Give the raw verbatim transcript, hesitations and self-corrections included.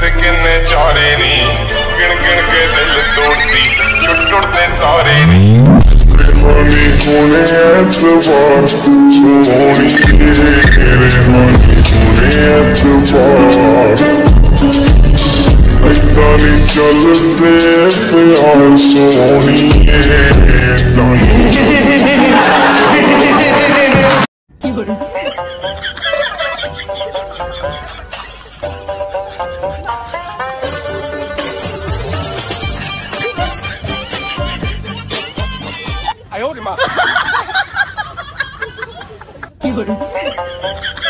किन्ने चारे नी गिन गिन के दिल तोड़ती छुट छुटते तारे नी रेहानी होने एतबार सोनी रेहानी होने एतबार ऐसा नहीं चलते प्यार Soni I owed him up.